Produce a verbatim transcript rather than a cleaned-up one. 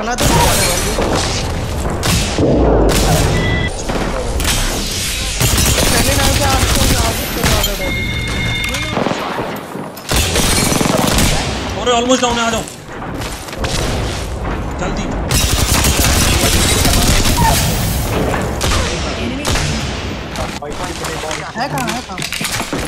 बना दो पहले ना से आपको आगे करवा दो और ऑलमोस्ट डाउन है, आ जाओ जल्दी। है कहां है कहां